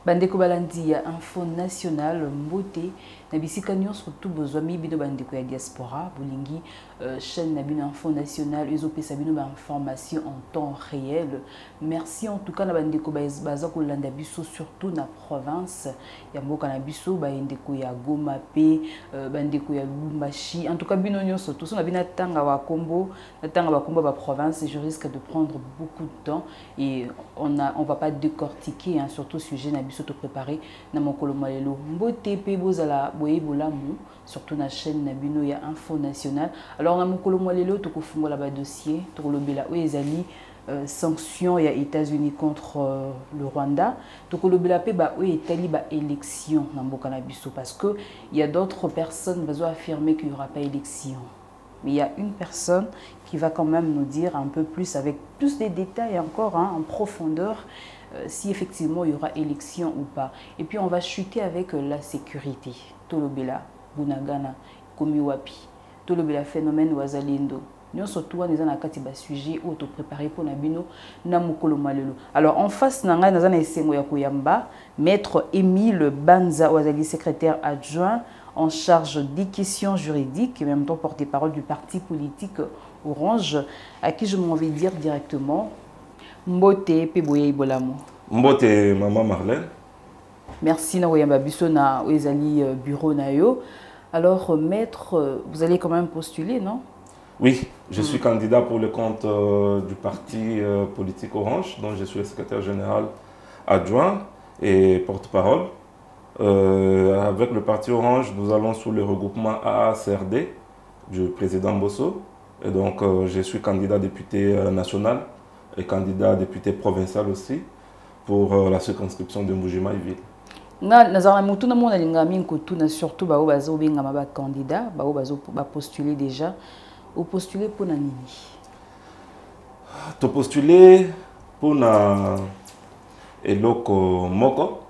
Bandeko balandi ya info nationale mbote na bisika nyonso tout besoin mi bino bandeko ya diaspora bolingi chaîne na bino info nationale ezopesa bino ba information en temps réel. Merci en tout cas na bandeko baza kolanda biso surtout na province ya mboka na biso bandeko ya Goma pe bandeko ya Lubumbashi. En tout cas bino nyonso tout na bina tanga wa Kombo na tanga ba Kombo ba province, je risque de prendre beaucoup de temps et on va pas décortiquer hein, surtout sujet na biso to préparer na mokolo malelo mbote pe bozala boye bolamu surtout na chaîne na bino ya info nationale. Alors na mokolo malelo to kofungola ba dossier to lobela o ezali sanctions ya États-Unis contre le Rwanda to kolobela pe ba o etali ba élection na mboka na biso parce que il y a d'autres personnes qui vont affirmer qu'il y aura pas élection. Mais il y a une personne qui va quand même nous dire un peu plus, avec plus de détails encore, hein, en profondeur, si effectivement il y aura élection ou pas. Et puis on va chuter avec la sécurité. Tolobela, Bunagana, Komiwapi, Tolobela phénomène Wazalindo. Nous surtout on est dans un sujet auto préparé pour Nabino Namukolo Malelo. Alors en face nanga dans un essengo ya Koyamba, maître Émile Banza Wazali secrétaire adjoint en charge des questions juridiques et en même temps porte-parole du parti politique Orange, à qui je m'en vais dire directement Mbote Peboye Bolamo. Mbote Maman Marlène. Merci na Oyamba Biso na Oezali bureau na yo. Alors maître, vous allez quand même postuler, non? Oui, je suis candidat pour le compte du parti politique Orange, dont je suis le secrétaire général adjoint et porte-parole. Avec le parti Orange, nous allons sous le regroupement AACRD du président Bosso. Et donc, je suis candidat député national et candidat député provincial aussi pour la circonscription de Mboujima-Ville. Surtout candidat, postuler déjà. Ou postuler pour Nani? Tu postuler pour na eloko moko.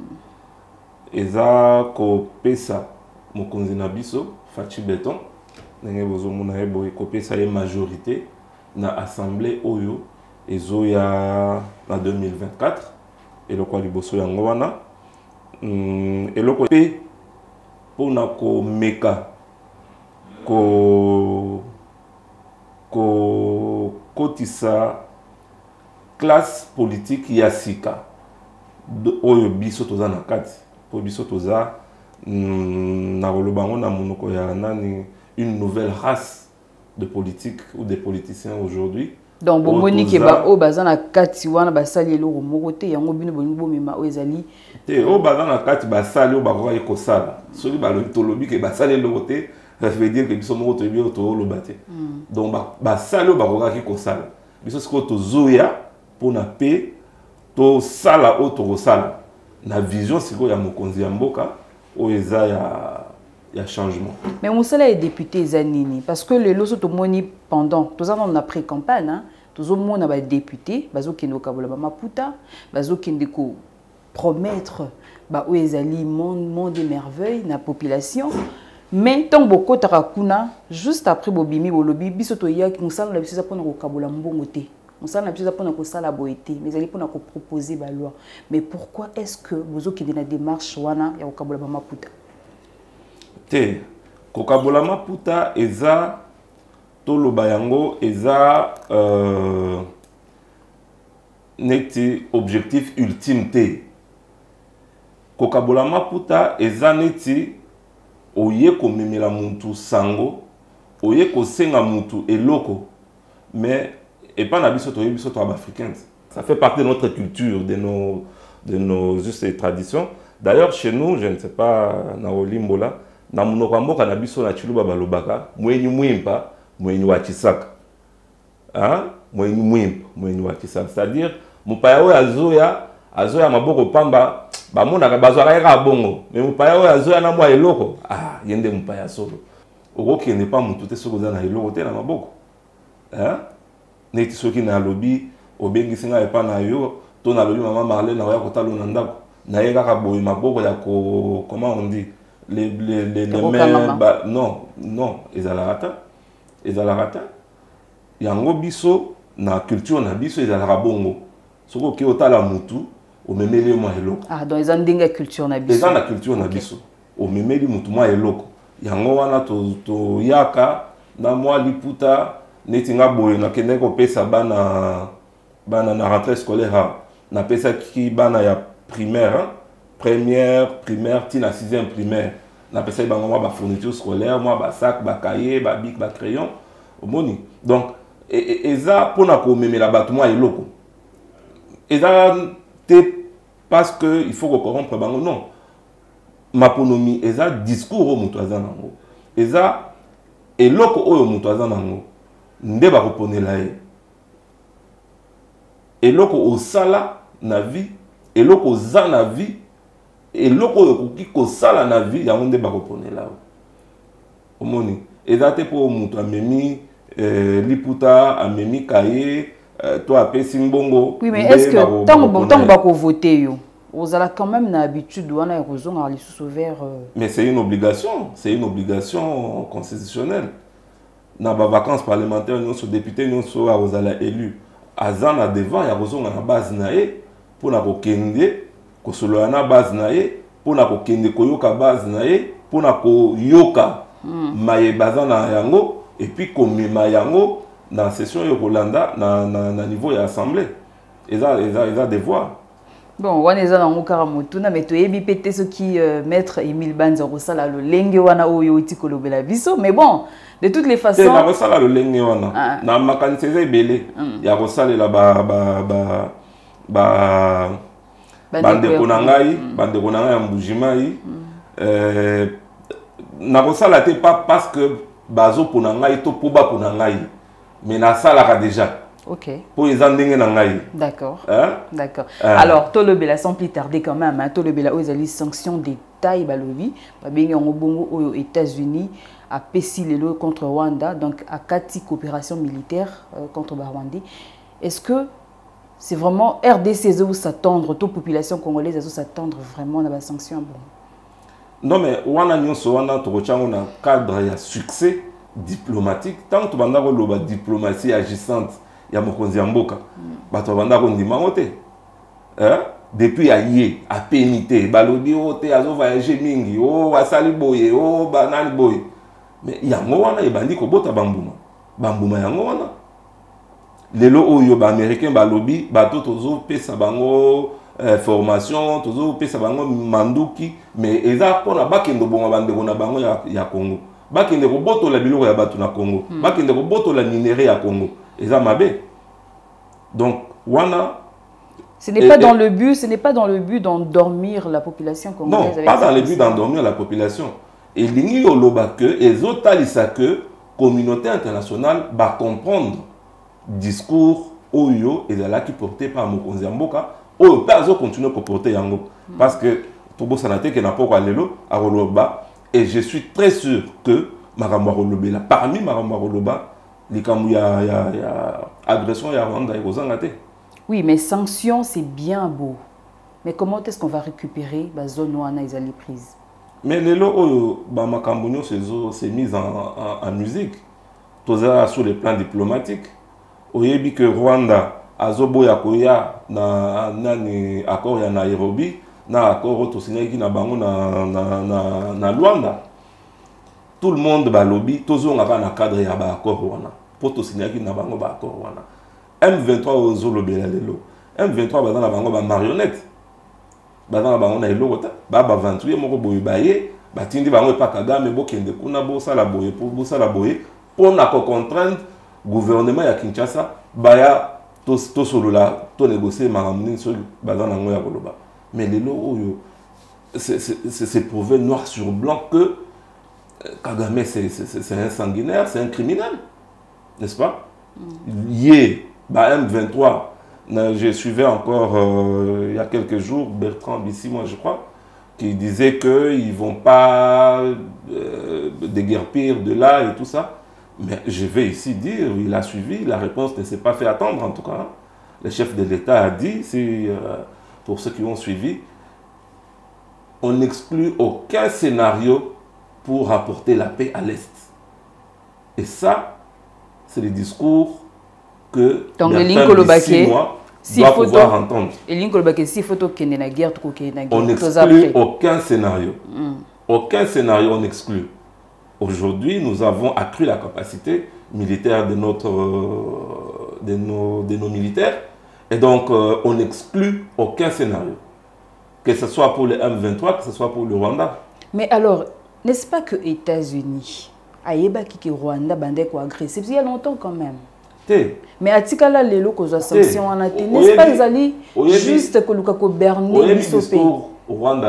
Eza ko pesa mokonzi na biso Fachi Beton ndenge bozomona ebo ko pesa ye majorité na assemblée oyo ezoya na 2024 eloko liboso yango wana eloko pe pona ko meka ko kotisa classe politique ya sika oyo biso toza na kati po biso toza na rolobango na monoko ya nani une nouvelle race de politique ou des politiciens aujourd'hui. Donc bomoni ke ba o bazana kati wana basali eloko moko te yango bino bongo mema o ezali te o bazana kati basali o bakoka ekosala soki balobi tolobi ke basali eloko te ça veut dire que biso moko to bio to lobate. Donc basali o bakoka ekosala biso siko to zoya pona pe to sala o to kosala na vision siko ya mokonzi ya mboka o eza ya changement. Mais Moussala est député Zanini parce que les loso to moni pendant tous ans on a pré-campagne hein tous au monde a député bazo kendo kabola ba maputa bazo kende ko promettre ba o ezali monde de merveille na population mais tant beaucoup tarakuna juste après bobimi bolobi biso to ya Moussala la biso pona ko kabola mbongo te. Moussala na biso pona ko sala boité mais ali pona ko proposer ba loi. Mais pourquoi est-ce que bozo kende na démarche wana ya ko kabola ba maputa? Te kokabola maputa eza toloba yango eza neti objectif ultime te kokabola maputa eza neti oye komemela muntu sango oye kosenga muntu eloko mais et pas na biso to biso to africains, ça fait partie de notre culture, de nos us et traditions. D'ailleurs chez nous, je ne sais pas na olimbola na munoko mboka na biso na chiluba balobaka mwenyu mwimpa mwenyu wa chisaka hein mwenyu mwimpa mwenyu wa chisaka, c'est-à-dire mupaya oyo azoya maboko pamba bamonaka bazwaka ka bongo mais mupaya oyo azoya na mwa eloko yende mupaya solo okokende pa mutu te soko za na eloko te na maboko hein neti soki na lobi obengisi nga epa na yo to na lobi Maman Marlène na ya kotalo na ndako na ye kaka boye maboko ya ko comment on dit les mains non ezalaka yango biso na culture na biso ezalaka bongo soko ke otala mutu au memeli moi eloko. Ah, dans les andinga culture na biso. Les la culture na biso. Au memeli mutu moi eloko. Yango wana to yaka na moi liputa netinga boye na kende ko pesa bana na rentrée scolaire na pesa ki bana ya primaire hein? Première primaire tina 6e primaire na pesa bango moi ba fourniture scolaire moi ba sac ba cahier ba bic ba crayon omoni donc eza pona ko memela batu moi eloko eza te parce que il faut corrompre bango non maponomi eza discours o mutu aza nango eza eloko oyo mutu aza nango nde ba koponela ye eloko osala na vie eloko oza na vie eloko oyo koki kosala na vie yango nde ba koponela omoni eza te po mutu amemi liputa amemi kaye toi apesi mbongo. Oui, mais est-ce que tant que bako voter yo vous allez quand même na habitude wana ya kozonga lisusu vers mais c'est une obligation constitutionnelle na ba vacances parlementaires nous so député nous so vous allez élu azana devant ya kozonga na base na e pour na kokende kosolo na base na e pour na kokende koyoka base na e pour na koyoka maye bazana yango et puis komema yango na session yo kolanda na niveau ya assemblée eza devoir. Bon, on est dans Karamoutuna, mais tu es bipété ce qui maître Émile Banza Rosala le lenge wana oyo tikolo bela biso, mais bon, de toutes les façons. Na Rosala le lenge wana. Na makanise belé. Ya Rosala la bande konangai, bande konangai mbujimai. Na Rosala te pas parce que bazo ponangai to poba ponangai, mais na sala déjà. Ok. Pour les andingues nangai. D'accord. Hein? D'accord. Alors, Tolobela, sans plus tarder quand même, hein, Tolobela, aux alliés sanctions des tailles balobi, babinga ngobongo aux États-Unis, à Pessilelo contre Rwanda, donc à Kati coopération militaire contre Rwanda. Est-ce que c'est vraiment RDC où s'attendre, toute population congolaise où s'attendre vraiment à la sanction bon? Non mais wana nyonso wana tokochango na cadre ya succès diplomatique tant que banda ko loba diplomatie agissante. Ya mokonzi ya mboka bato banda ko ndima ngote depuis aye a pénité balobi ote azo voyager mingi o asali boye o banani boye mais yango wana ebandi ko bota bambuma yango wana lelo oyo ba américain balobi bato tozo pesa bango formation tozo pesa bango manduki mais eza pona bakendo bonga bandeko na bango ya Congo bakende ko botola biloko ya bato na Congo bakende ko botola minéraux ya Congo. Donc, wana. Ce n'est pas dans le but, ce n'est pas dans le but d'endormir la population congolaise. Non, pas dans le but d'endormir la population. Et l'ingé yoloba que, et zotalisa que, communauté internationale va comprendre discours oyo et là qui porté par Mokonzi Mboka, oyo pas continuer à porter yango parce que Tobo Sanate qui n'a pas lelo à Roloba et je suis très sûr que Maramwa Rolobela parmi Maramwa Roloba agression ya Rwanda et Rwanda. Oui, mais sanctions, c'est bien beau. Mais comment est-ce qu'on va récupérer la zone où on a les prises? Mais les lots, c'est mis en musique. Tout ça sur le plan diplomatique. Au début que Rwanda, Azobo Yakoya, na accord ya Nairobi, na accord autosigné qui na bango na Luanda. Tout le monde ba lobby, tous on a un cadre ya ba accord wana. Pour tout signer qui na bango ba accord wana. M23 ozo lobela lelo. M23 ba na bango ba marionnette. Ba na bango na elo kota, ba 28 moko boye baye, ba tindi bango pa Kagame bo kende kuna bo sala boye pour na ko contraindre gouvernement ya Kinshasa ba ya to solola to négocier maramuni sur ba na ngo ya koloba. Mais lelo oyo c'est prouvé noir sur blanc que Kagame, c'est un sanguinaire, c'est un criminel, n'est-ce pas? Hier, M23, je suivais encore il y a quelques jours Bertrand Bissi, moi je crois, qui disait qu'ils ne vont pas déguerpir de là et tout ça. Mais je vais ici dire, il a suivi, la réponse ne s'est pas fait attendre en tout cas. Le chef de l'État a dit, pour ceux qui ont suivi, on n'exclut aucun scénario pour apporter la paix à l'Est. Et ça, c'est le discours que Bertrand Bissi, moi, doit pouvoir entendre. On n'exclut aucun scénario. Aucun scénario, on exclut. Aujourd'hui, nous avons accru la capacité militaire de nos militaires. Et donc, on n'exclut aucun scénario. Que ce soit pour le M23, que ce soit pour le Rwanda. Mais alors, n'est-ce pas que les États-Unis, que Rwanda bandait quoi agressé, il y a longtemps quand même. Mais à Tikala, les locaux ont sanctions en athée. N'est-ce pas, ils allaient juste que Lukako Berné Bissopé. Rwanda,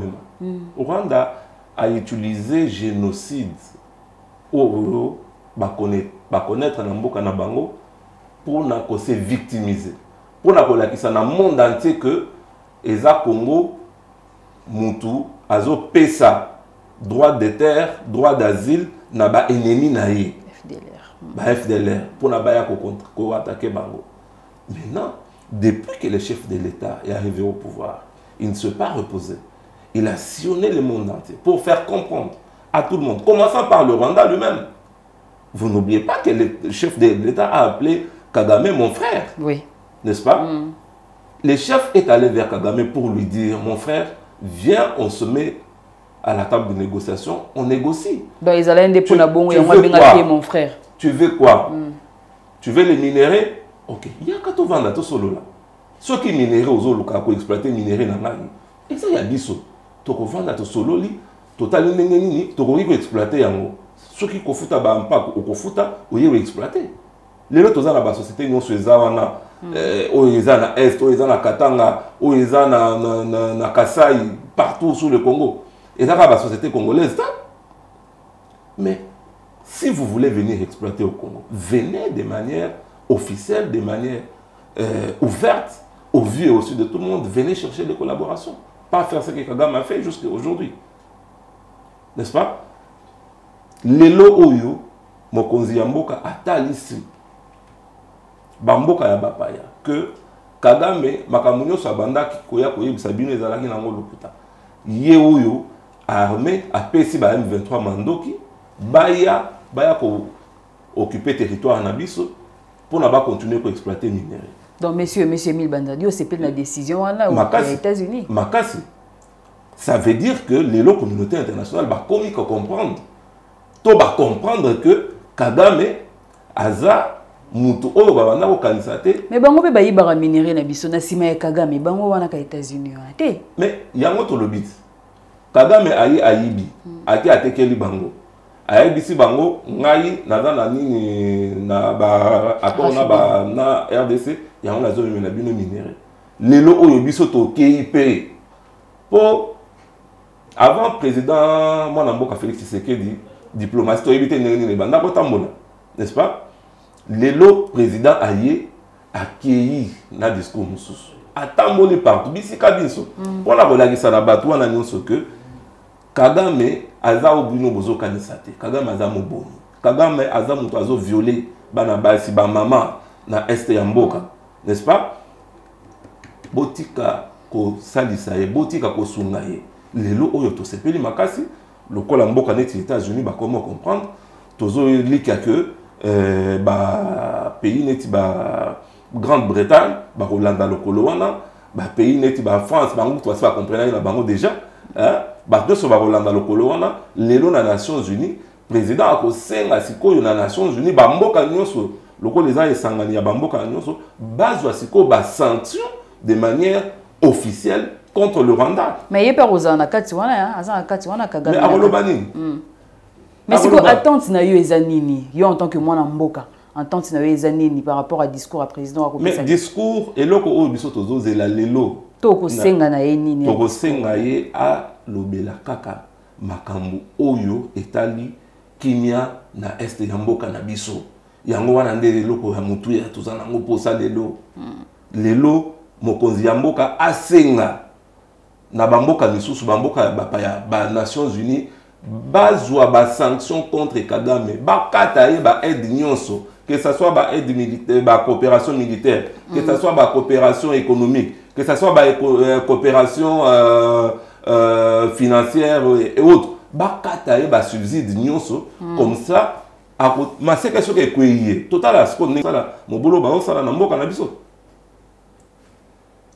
Rwanda a utilisé génocide pour connaître Namboka Nabango pour se victimiser. Pour que dans le monde entier que les Congo, Moutou, Azo Pesa, droit de terre, droit d'asile, n'a pas ennemi naïe. FDLR pour attaquer Bango. Maintenant, depuis que le chef de l'État est arrivé au pouvoir, il ne s'est pas reposé. Il a sillonné le monde entier pour faire comprendre à tout le monde, commençant par le Rwanda lui-même. Vous n'oubliez pas que le chef de l'État a appelé Kagame mon frère. Oui. N'est-ce pas? Le chef est allé vers Kagame pour lui dire, mon frère, viens, on se met à la table de négociation, on négocie. Donc ils allaient pour la bonne et moi mon frère. Tu veux quoi? Tu veux les minéraux? Ok. Il y a qu'à vendre tout solo là. Ceux qui minéraux aux autres qui exploiter minéraux dans la vie. Et ça y a biso. Tu peux vendre tout solo li. Total n'engeni. Tu peux exploiter yango. Ceux qui kofuta ba impact ou kofuta ou y exploiter. Les autres dans la société nous sur zawana. Oyeza na est, oyeza na Katanga, oyeza na Kasai, partout sur le Congo. Et dans la société congolaise. Mais si vous voulez venir exploiter au Congo, venez de manière officielle, de manière ouverte, au vu et au su de tout le monde, venez chercher des collaborations. Pas faire ce que Kagame a fait jusqu'à aujourd'hui. N'est-ce pas? Lelo Oyo, Mokonzi Yamboka, Atalisi, Bamboka ya Bapaya, que Kagame, Makamunyo Sabanda, Kikoya Koye, Sabine Zalaki Nango Loputa, Ye Oyo, armée, a PC M23 Mandoki, Baya ko occuper territoire en Abisso pour ne pas continuer à exploiter les minéraux. Donc, monsieur Emile Bandadio, c'est pas la décision aux États-Unis. Makasi. Ça veut dire que les communautés internationales vont comprendre. Tout va comprendre que Kagame, Aza, Moutou, Oyo, Babanda, Okanisate. Mais bango pe bayi bara minéraux na biso na sima ya Kagame, bango wana ka États-Unis. Mais il y a un autre lobby. Kagame ayi ayibi, aki atekeli bango. Aïbisi bango ngai naza na nini na ba accord na RDC yango nazo mena bino minéraux lelo oyo biso to KIP pour avant président mwana mboka Félix Tshisekedi diplomatie to éviter nini banda ko tambola n'est-ce pas lelo président aye accueilli na discours mususu atamboli partout bisika biso pour la kolakisa na bato wana nyonso que Kagame aza obino bozo kanisate Kagame aza moboni Kagame aza muto azo violer bana basi ba mama na este ya mboka n'est-ce pas botika ko salisa ye botika ko sunga ye lelo oyo to sepeli makasi lokola mboka neti États-Unis ba comment comprendre tozo lika que ba pays neti ba Grande-Bretagne ba Hollande lokolo wana ba pays neti ba France ba ngutu ba comprendre na bango déjà hein bato so ba Hollande lokolo wana lelo na Nations Unies président ako senga sikoyo na Nations Unies ba mboka nyonso loko les a esangani ya ba mboka nyonso bazwa siko ba sanction de manière officielle contre le Rwanda. Mais il pas osana kati wana azana kati wana Kagame. Mais akolobani. Mais c'est quoi attente na yo ezanini yo en tant que mwana mboka attente na yo ezanini par rapport à discours à président à mais discours eloko oyo biso tozo zela lelo toko senga na ye nini toko senga ye a lobela kaka makambu oyo etali kimia na este ya mboka na biso yango wana nde leloko ya mutu ya tozana ngo posa lelo lelo mokonzi ya mboka asenga na bamboka misusu bamboka bapaya ba Nations Unies bazwa ba sanction contre Kagame bakata ye ba aide nyonso que ça soit ba aide militaire ba coopération militaire que ça soit ba coopération économique que ça soit ba coopération financière et autres bakata ye ba subside nyonso comme ça ma c'est quelque chose que kweye total asko ne sala mobolo ba osala na mboka na biso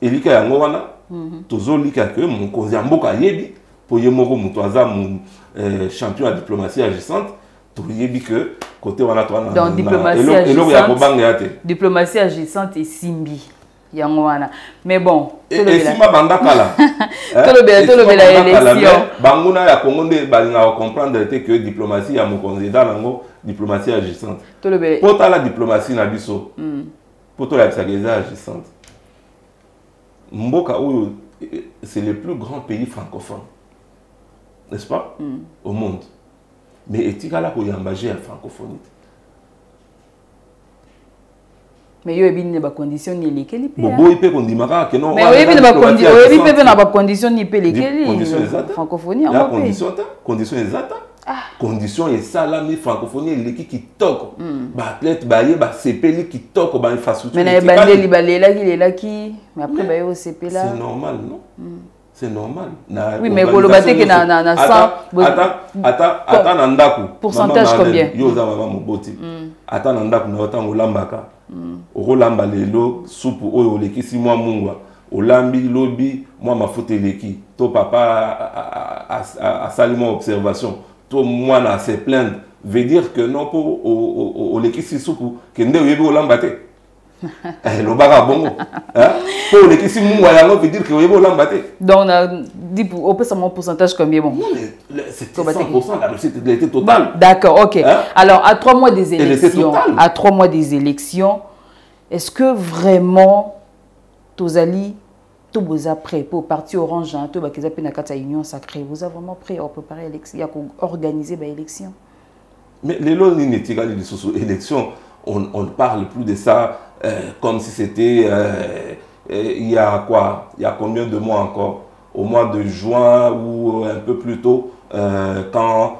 elika yango wana tozolika ke mokonzi ya mboka ayebi po ye moko moto aza champion ya diplomatie agissante toyebi que côté wana to wana donc diplomatie agissante ya kobanga yate diplomatie agissante et simbi yango wana mais bon et sima banda kala tolobela élection banguna ya Congo nde balinga comprendre que diplomatie ya mokonzi da nango diplomatie agissante tolobela pota la diplomatie na biso poto la bisageza agissante mboka oyo c'est le plus grand pays francophone n'est-ce pas au monde mais etikala ko yambaje ya francophonie mais yo ebini ba condition ni lekeli pe bobo ipe kondimaka ke non mais yo ebini ba condition yo ebini pe na ba condition ni pe lekeli francophonie en condition exacte condition et ça là mais francophonie leki kitoko ba athlète ba ye ba sepeli kitoko ba infrastructure mais na bandeli balelaki mais après ba yo sepela c'est normal non c'est normal. Oui, mais vous le battez que na 100. Attends, nandaku. Pourcentage combien? Yoza mama moboti. Attends, nandaku na otang olambaka. Olamba lelo soupu oyo lekisi mwa mungwa. Olambi lobi mwa mafuta leki. To papa a salimo observation. To mwana se plaindre. Veut dire que non pour o lekisi soupu que nde yebi olambate. Le baga bongo. Pour les qui sont mouillants, veut dire que vous avez l'embâté. Donc, on peut savoir mon pourcentage combien bon? C'est 100%, la réussite était totale. D'accord, ok. Alors, à 3 mois des élections, est-ce que vraiment, Tozali, tout vous a prêt pour parti orange, tout va qu'ils appellent la union sacrée, vous avez vraiment prêt à préparer l'élection, à organiser l'élection? Mais les lois n'étigalent les élections. On ne parle plus de ça comme si c'était il y a quoi? Il y a combien de mois encore? Au mois de juin ou un peu plus tôt, quand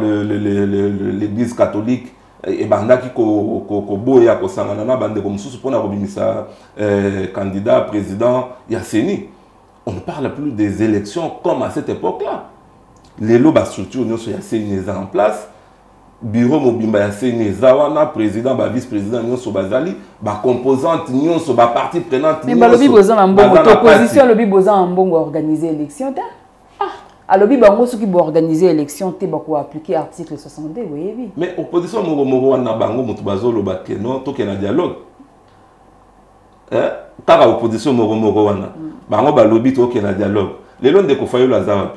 l'église catholique et bandaki ko boya ko sangana bande comme sous pour na candidat président Yasseni. On ne parle plus des élections comme à cette époque-là. Les lois structures nous sont Yasseni en place. Bureau mobimba ya sene zawana président ba vice-président nyonso bazali ba composante nyonso ba partie prenante nyonso mais balobi boza na mbongo opposition lobi boza na mbongo organiser élection ta alobi bango soki bo organiser élection te ba ko appliquer article 62 oui mais opposition moko wana bango mutu bazolo ba ke non to ke na dialogue kaka opposition moko wana bango balobi to ke na dialogue lelo ndeko Fayulu zawapi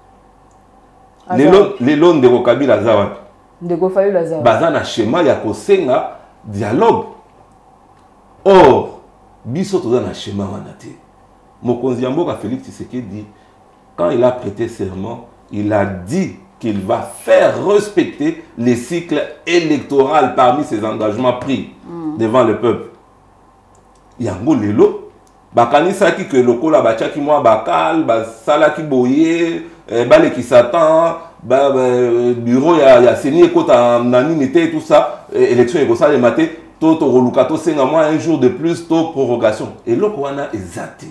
lelo ndeko Kabila zawapi ndeko Fayulu zawapi baza na schéma ya kosenga dialogue or biso toza na schéma wana te mokonzi ya mboka Félix Tshisekedi quand il a prêté serment il a dit qu'il va faire respecter les cycles électoraux parmi ses engagements pris devant le peuple yango lelo bakanisaki ke lokola bachaki mwa bakal basalaki boye baleki satan bureau ya seni ekota nani te tout ça élection ekosala maté to roluka to senga moi un jour de plus to prorogation eloko wana ezate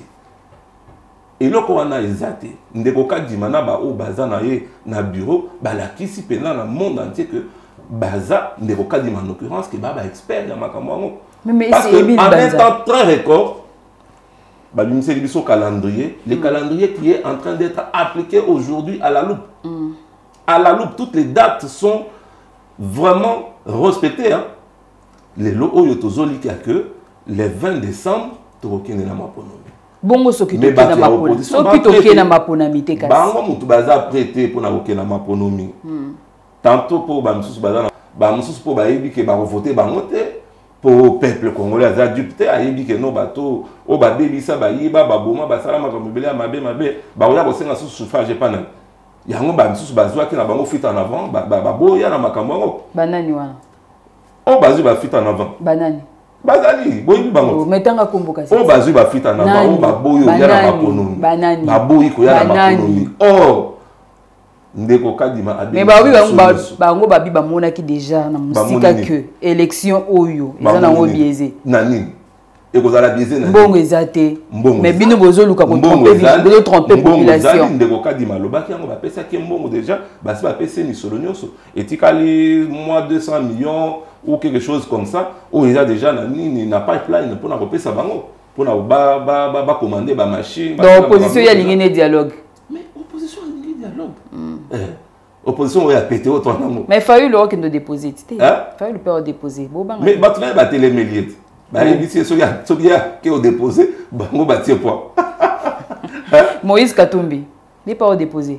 ndeko kadima na ba o baza na ye na bureau balakisi pena na monde entier que baza ndeko kadima en l'occurrence que baba expert ya makambo mais parce que en un temps très record le calendrier qui est en train d'être appliqué aujourd'hui à la loupe. À la loupe, toutes les dates sont vraiment respectées. Hein? Les lots Oyotozoli qui a que les 20 décembre, tu reconnais la maponomie. Bongo soki to kena maponomie. Soki to kena maponomie te kasi. Bango mutu baza prêté pour na kena maponomie. Tantôt pour bamsusu baza bamsusu pour bayebi ke ba voter bango te. Pour peuple congolais a adopté a yebi que non bateau o ba bebisa ba yiba ba boma ba sala makamobele ya mabe ba oya ko senga sous suffrage pas na yango ba misusu bazwa ki na bango fit en avant ba boya na makambo banani wana o bazwi ba fit en avant banani bazali boyi bango metanga komboka o bazwi ba fit en avant o ba boyo ya na makonomi banani ba boyi ko ya na makonomi ndeko kadima mais bango babi bamonaki déjà na musika que élection oyo eza nango biaisé nani ekozala biaisé nani mbongo ezate mais bino bozoluka ko tromper population ndeko kadima lobaki yango bapesaki mbongo déjà basi bapesi ni solo nyonso etikali moins 200 millions ou quelque chose comme ça ou déjà nani na pipeline pour na kopesa bango pour na commander ba machine. Donc opposition il y a ligne dialogue. Mais opposition il y a dialogue. Opposition il y a pété autant d'amour. Mais il fallait le qui nous déposer, tu sais. Il fallait le père déposer. Mais bah tu vas battre les milliers. Bah il dit c'est celui qui a déposé, bah on va tirer quoi. Moïse Katumbi, il pas déposé.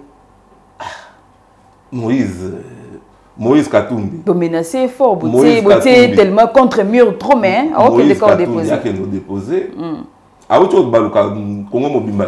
Moïse Katumbi. Pour menacer fort, boutier tellement contre mur trop mais alors qu'il est corps déposé. Il y a déposé. Ah où tu vas baluka Congo mobimba.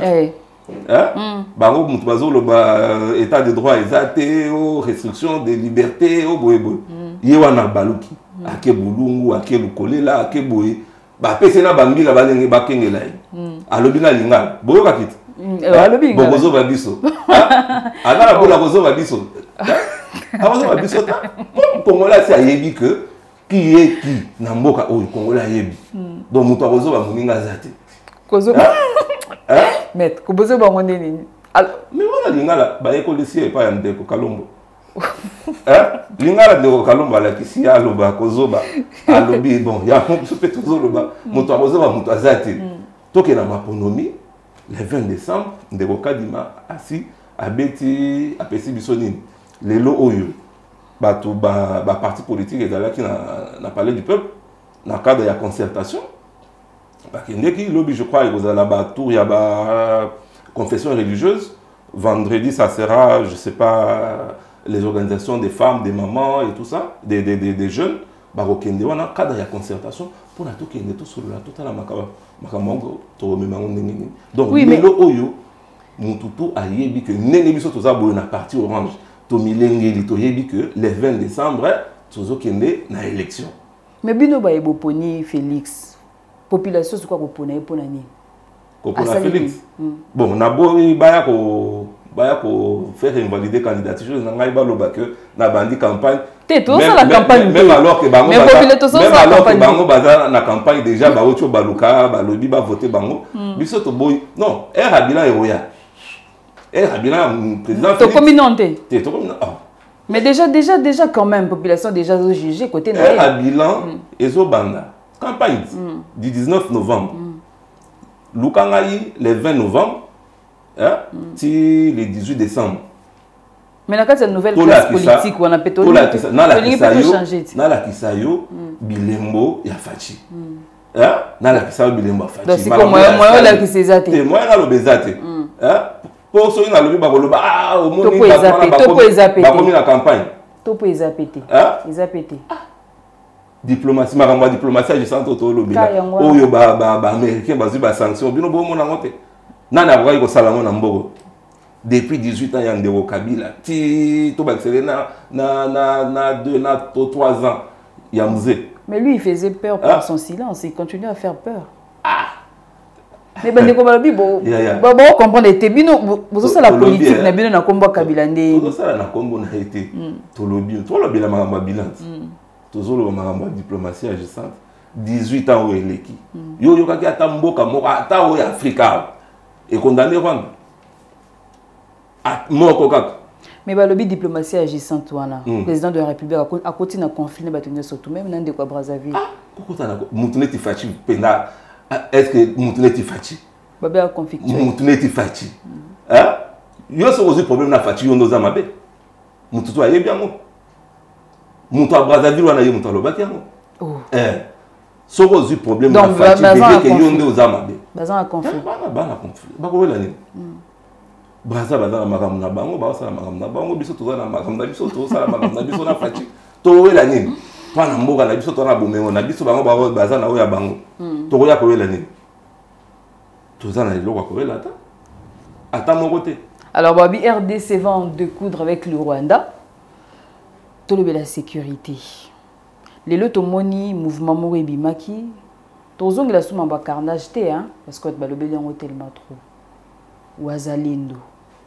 Bango mutu bazolo ba état de droit exaté, restriction des libertés, boyeboy. Yewana baluki. Ake bulungu, ake lukolela, ake boye. Ba pese na bambila balenge bakengela. Alobi na linga. Boyo kakiti. Alobi linga. Bozo babiso. Ana la bola bozo babiso. Avant de biso ta Congolais c'est ayebi que qui est qui na mboka oyo Congolais ayebi. Donc mutu akozo ba muninga zate. Kozo. Maître, kobozo ba ngone nini? Mais voilà lingala ba école pas ndeko Kalombo. Lingala ndeko Kalombo la kisi aloba kozoba alobi bon ya ko peut tozoba mutu akozo ba mutu azate. Toke na maponomi le 20 décembre ndeko Kadima asi abeti apesi biso nini? Les lots oyo bato ba parti politique ezalaki na palais du peuple na cadre de la concertation bakendeki lobby je crois ekozala ba tour ya ba confession religieuse vendredi ça sera je sais pas les organisations des femmes des mamans et tout ça des jeunes bakokende wana cadre de la concertation pour na to kende to solo la totala makamongo to memango ndenge donc les lots oyo mututu ayebi que ndenge biso toza boyo na parti orange to milengeli to yebi que le 20 décembre tozo kende na élection. Mais bino ba eboponi Félix. Population c'est quoi ko pona epona ni? Ko pona Félix. Bon na boy baya ko faire invalider candidature na ngai ba loba que na bandi campagne. Tout ça la campagne. Même alors que bango bango baza na campagne déjà ba ocho baluka ba lobi ba voter bango. Biso to boy non, Habila eroya. Habila président mais déjà quand même population déjà jugé côté Habila ezobanda campagne du 19 novembre Lukangai le 20 novembre ti le 18 décembre mais dans cette nouvelle classe politique on a pétoli na la kisayo bilembo ya fachi na la kisayo bilembo fachi donc c'est comme moi la kisezate moi na lobezate pour ceux qui n'ont pas le ah au monde ils la campagne ils a pété diplomatie ma diplomatie je sens tout le bien oyo ba américain bazu ba sanction bino bo mona ngote nana kwa iko salamo na mbogo depuis 18 ans ya ndeko Kabila ti to ba excellent na 2 na 3 ans ya mzee mais lui il faisait peur par son silence il continuait à faire peur mais ben ndeko balobi bo comprendre te bino bozo sala politique na bino na kombo Kabila nde bozo sala na kombo na été to lobi la makamba bilan tozo lo makamba diplomatie agissante 18 ans au eleki yo kaki ata mboka moko ata o Afrika et condamné Rwanda moko kaka mais balobi diplomatie agissante wana président de la République a continué à conflit na bato surtout même na ndeko Brazzaville kokota na mutuneti fachi penda. Est-ce que Moutouneti Fachi? Babé a conflictué. Moutouneti Fachi. Yo so aussi problème na Fachi yo noza mabe. Moutou aye bien mo. Moutou a Brazzaville wana ye moutou lobaki yango. So aussi problème na Fachi que yo nde oza mabe. Bazan a conflit. Bana conflit. Bako wela ni. Brazza bazana makambo na bango ba sala makambo na bango biso toza na makambo na biso to sala makambo na biso na Fachi. To wela ni. Pana mboka na biso to na bomengo na biso bango ba bazana oya bango. Tokoya koyela nini tozana eloko koyela ata moko te. Alors Babi RDC va en découdre avec le Rwanda tolobe la sécurité lelo tomoni mouvement moko ebimaki tozongela suma ba carnage te parce que balobeli yango tellement trop wazalendo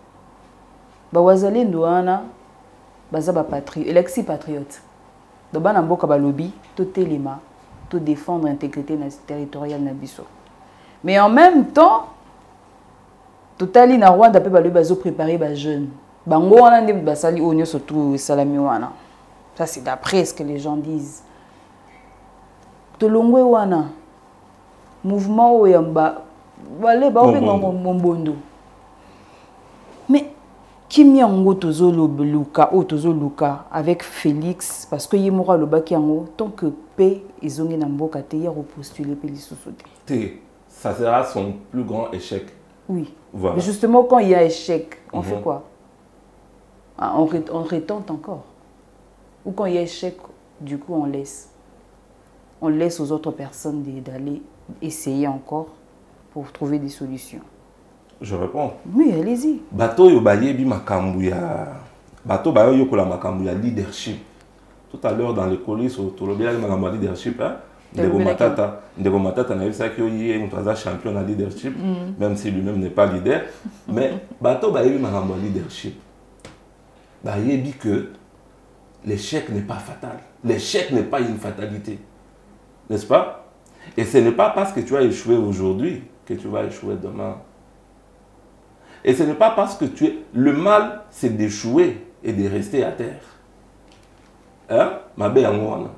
wana baza ba patriote elexi patriote do bana mboka balobi to telema to défendre l'intégrité territoriale na biso. Mais en même temps, totali na Rwanda pe balobi bazo préparer ba jeunes. Bango wana nde basali onyo surtout salami wana. Ça c'est d'après ce que les gens disent. Tolongwe wana mouvement au yamba balé ba obenga mombondo mais kimi yango tozolo luka o tozoluka avec Félix parce que yemora le baki yango tant que paix ezongi na mboka te ya repostuler pe lisusu te. Ça sera son plus grand échec. Oui. Voilà. Mais justement quand il y a échec, on fait quoi? On retente encore. Ou quand il y a échec, du coup on laisse. On laisse aux autres personnes d'aller essayer encore pour trouver des solutions. Je réponds. Oui, allez-y. Bato yo bayebi makambu ya bato bayo yokola makambu ya leadership. Tout à l'heure dans le colis autour de la leadership hein. Ndeko Matata na yebisa ki oyi mutaza champion en leadership même si lui-même n'est pas leader mais bato bayebi makambu ya leadership. Bayebi que l'échec n'est pas fatal. L'échec n'est pas une fatalité. N'est-ce pas? Et ce n'est pas parce que tu as échoué aujourd'hui que tu vas échouer demain. Et ce n'est pas parce que tu es... Le mal, c'est d'échouer et de rester à terre. Hein? Ma belle Angwana.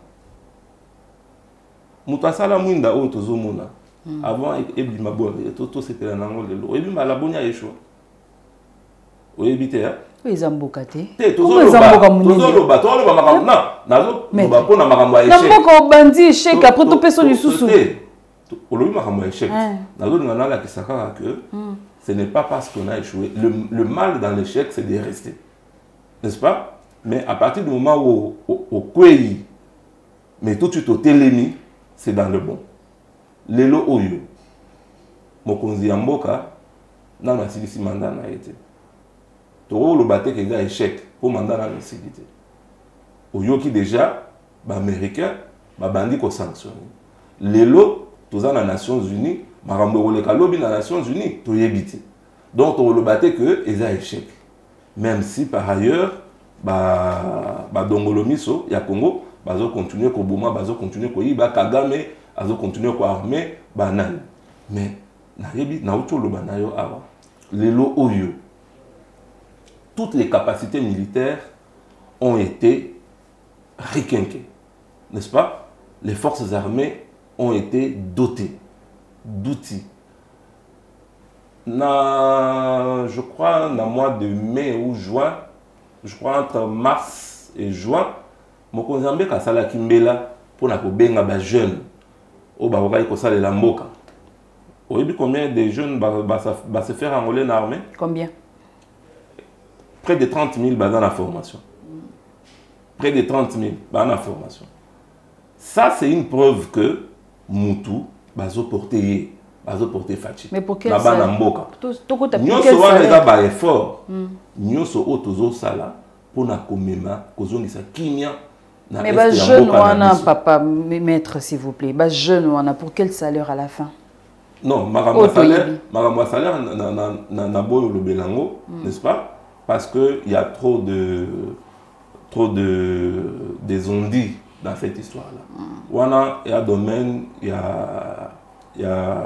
Moutasala Mwinda o tozomona. Avant, Ebi Maboué, Toto c'était un angle de l'eau. Ebi Malabonia échoué. Oui, évitez, hein? Oui, Zamboka te. Comment Zamboka mounini? Tozoloba, makambo. Non, nazo, loba pona makambo ya échec. Zamboka bandi échec après tout personne du sous-sous. Olobi makambo ya échec. Nazo ngana la kisaka que ce n'est pas parce qu'on a échoué. Le mal dans l'échec, c'est de rester. N'est-ce pas? Mais à partir du moment où au kwei, mais tout de suite au télémi, c'est dans le bon. Lelo oyo. Mokonzi ya mboka, na masilisi mandat na été. Toro le baté que gars échec pour mandat na masilité. Oyo qui déjà, ba américain, ba bandi ko sanctionné. Lelo, tous en Nations Unies, marambo roleka lobi na Nations Unies, to yebité. Donc on le baté que ils a échec. Même si par ailleurs, ba dongolomiso ya Congo, bazo continuer ko boma, bazo continuer ko yiba Kagame, bazo continuer ko armée banane. Mais na yebi na uto lo banayo awa. Lelo oyo. Toutes les capacités militaires ont été requinquées, n'est-ce pas? Les forces armées ont été dotées d'outils. Je crois, dans le mois de mai ou juin, je crois entre mars et juin, Mokonzambe Kasala Kimbela pour la jeunes au Baroka Kosala la Mboka. Vous savez combien de jeunes va se faire enrôler dans l'armée? Combien? Près de 30 000 dans la formation. Près de 30 000 dans la formation. Ça, c'est une preuve que Moutou va porter Fachi. Mais pour quel salaire? Nous sommes un effort. Nous sommes sala pour na komema kozongisa kimia. Mais bah jeune wana papa maître s'il vous plaît. Bah jeune wana pour quel salaire à la fin? Non, maramwa salaire na boyo le belango, n'est-ce pas? Parce que il y a trop de des ondits dans cette histoire-là. Wana il y a domaine, il y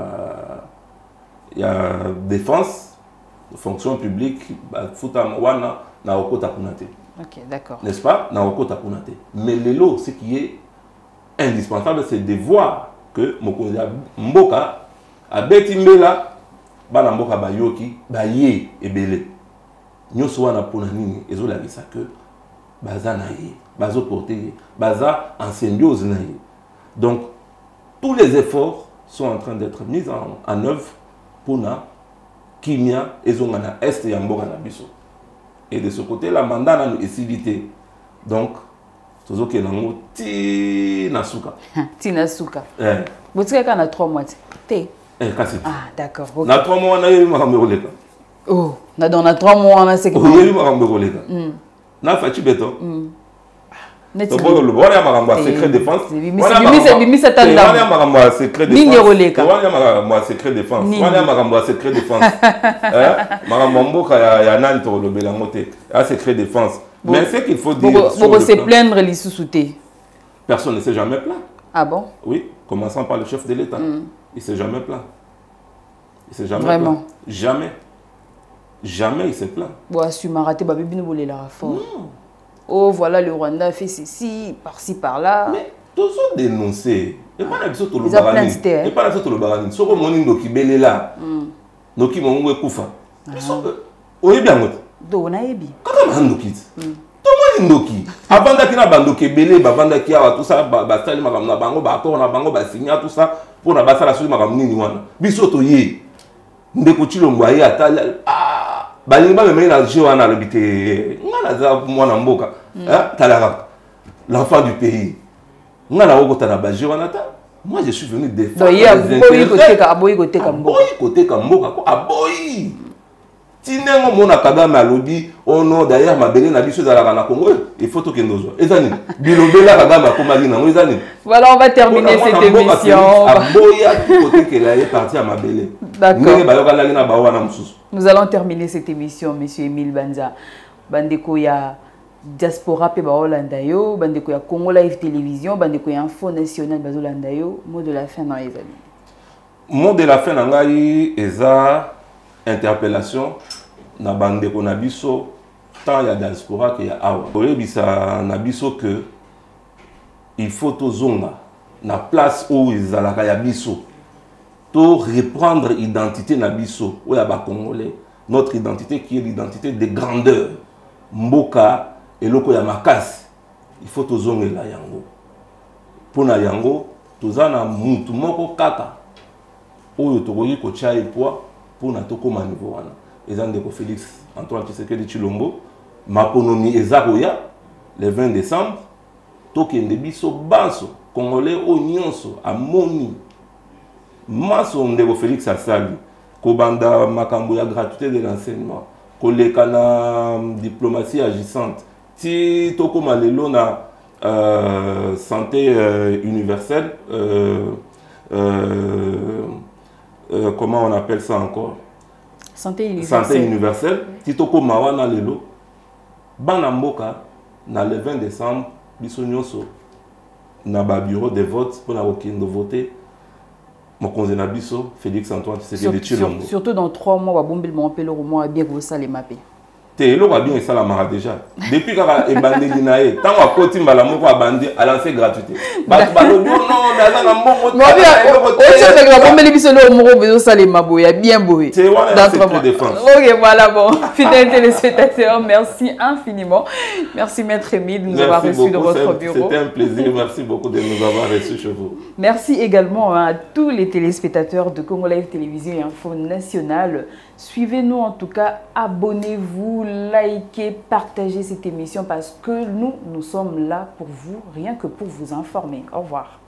a défense, fonction publique, futa wana na okota kunate. OK, d'accord. N'est-ce pas? Na okota kunate. Mais lelo, ce qui est indispensable, c'est de voir que mokonzi mboka abeti mbela bana mboka bayoki baye ebele. Nyoso wana pona nini ezolabisa que baza na ye, bazo porter, baza en symbiose na ye. Donc tous les efforts sont en train d'être mis en œuvre pour na kimia ezongana est ya mboka na biso. Et de ce côté là mandat na esilité. Donc tozoke nango ti nasuka. Ti nasuka. Botika ka na 3 mois té. Kasi. Ah d'accord. Okay. Na 3 mois na yebi makambe koleka. Oh, na dans 3 mois na c'est que. Oh, yebi makambe koleka. Na fachi beto. Donc le voilà makambo secret défense. Bimisa tanda. Voilà makambo secret défense. Nini roleka. Voilà makambo secret défense. Voilà makambo secret défense. Makambo mboka ya nani to le belangote. A secret défense. Mais c'est qu'il faut dire. Pour se plaindre les sous-soutés. Personne ne s'est jamais plaint. Ah bon? Oui, commençant par le chef de l'État. Il s'est jamais plaint. Il s'est jamais Vraiment? plaint. Jamais. Jamais il s'est plaint. Bon, assume raté baby ne voulait la réforme. Oh, voilà, le Rwanda fait ceci, par-ci, par-là. Mais Tozo dénoncer. Et pas la biso to le Ils ont plein de barani. stères. Et pas la biso to le barani. Soko moni ndoki belela. Ndoki mongo ekufa. Biso oye bien ngote. Do na yebi. Kaka ndoki. To moni ndoki. Abanda kina bandoki bele bavanda ki awa tout ça ba sali makam na bango ba accord na bango ba signer tout ça pour na basala soli makam nini wana. Biso to ye. Ndeko Chilombo aye atala balingi ba memeli na jeu wana lobité. Ngana za mwana mboka. Talaka. L'enfant du pays. Moi, je suis venu défendre les intérêts. Aboyi côté Kamboka. Aboyi côté Kamboka. Aboyi. Tinengo mona Kagame alobi. Oh non, d'ailleurs, ma belle n'a pas chose à la Congo. Il faut que nous soyons. Ezani. Bilobela Kagame a commandé na Ezani. Voilà, on va terminer cette émission. Aboyi à tout côté qu'elle est partie à ma belle. D'accord. Nous allons terminer cette émission, Monsieur Émile Banza. Bandeko ya diaspora pe baolanda yo, bandeko ya Congo Live Télévision, bandeko ya Info National bazolanda yo, mot de la fin dans les amis. Mot de la fin na ngai eza interpellation na bandeko na biso tant ya diaspora que ya awa. Oyebisa na biso que il faut tozonga na place où ezalaka ya biso. To reprendre identité na biso ou ya ba congolais, notre identité qui est l'identité de grandeur. Mboka eloko ya makasi il faut tozongela yango pona yango tozana mutu moko kaka oyo tokoki kotia epoa pona tokoma niveau wana eza ndeko Félix Antoine Tshisekedi Tshilombo maponomi eza koya le 20 décembre tokende biso banso congolais o nyonso amoni maso ndeko Félix asali kobanda makambo ya gratuité de l'enseignement koleka na diplomatie agissante ti tokoma lelo na santé universelle comment on appelle ça encore santé universelle ti tokoma wana lelo bana mboka na le 20 décembre biso nyonso na ba bureau de vote pour na kokende voter mokonzi na biso Félix Antoine Tshisekedi Tshilombo. Surtout dans 3 mois, Bombil Mompelo Romo bien que ça les mappé. T'es là bien ça la mara déjà. Depuis quand ebandeli nae, tant à côté mbala moko abandi à lancer gratuité. Ba non daza na mbongo. Moi bien. Aussi avec la Bombil biso le moko bezo ça les maboya bien boé. Dans 3 mois. OK, voilà bon. Fidèles téléspectateurs, merci infiniment. Merci maître Émile de nous avoir reçus dans votre bureau. C'était un plaisir. Merci beaucoup de nous avoir reçus chez vous. Merci également à tous les téléspectateurs de Congo Live Télévision et Info National. Suivez-nous en tout cas, abonnez-vous, likez, partagez cette émission parce que nous sommes là pour vous, rien que pour vous informer. Au revoir.